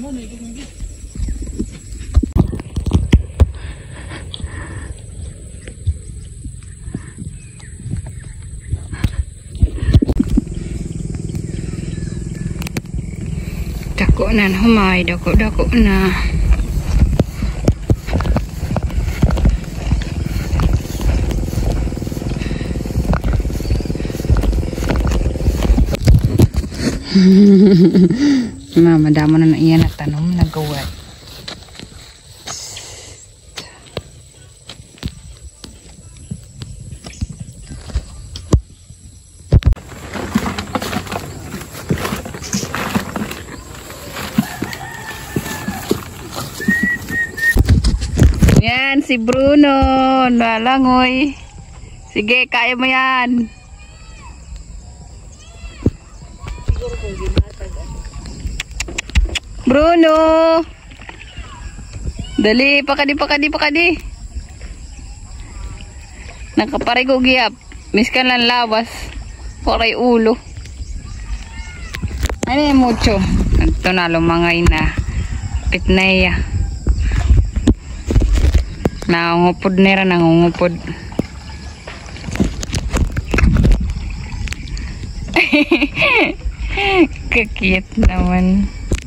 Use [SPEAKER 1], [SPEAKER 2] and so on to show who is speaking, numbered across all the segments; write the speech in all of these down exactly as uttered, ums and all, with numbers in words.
[SPEAKER 1] Dako na humay, dako-dako na. Mama, damo na na iyan na tanom na gawad. Yan, si Bruno. Nalangoy. Sige, kaya mo yan. Bruno. Dali, pakadi, pakadi, pakadi. Nakaparigo giyap. Miskan lang lawas. Paray ulo. Ano yung mucho? Ito na, lumangay na. Pitnaya. Nangungupod nera, nangungupod. Kakit naman.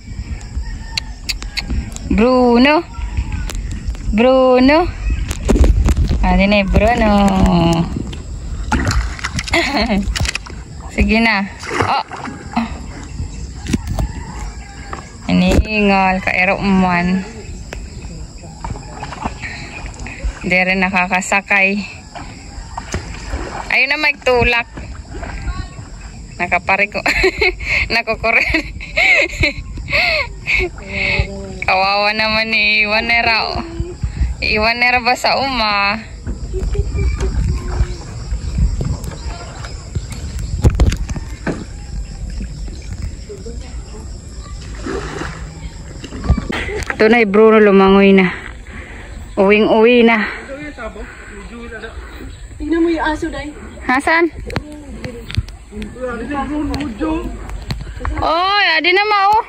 [SPEAKER 1] Bruno. Bruno. Ano na yung Bruno? Sige na. Oh. Iningal, kaero man. Hindi rin nakakasakay. Ayun na magtulak. Nakapari ko. Nakukurin. Kawawa naman ni Iwanera. Iwanera ba sa uma? Ito na, Bruno, lumangoy na. Uwing-uwi na.
[SPEAKER 2] Tingnan mo yung aso, Day.
[SPEAKER 1] Hasan? Oh, adi na ma, oh.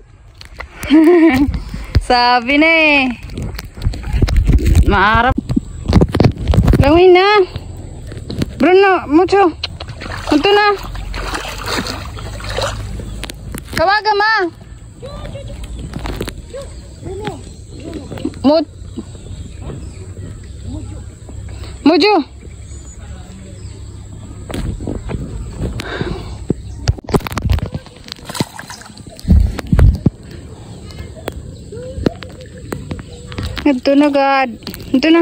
[SPEAKER 1] Sabi na eh. Maarap. Gawin na. Bruno, mucho. Ito na. Kawaga ma. Mut. Mujo. Ito na, God. Ito na.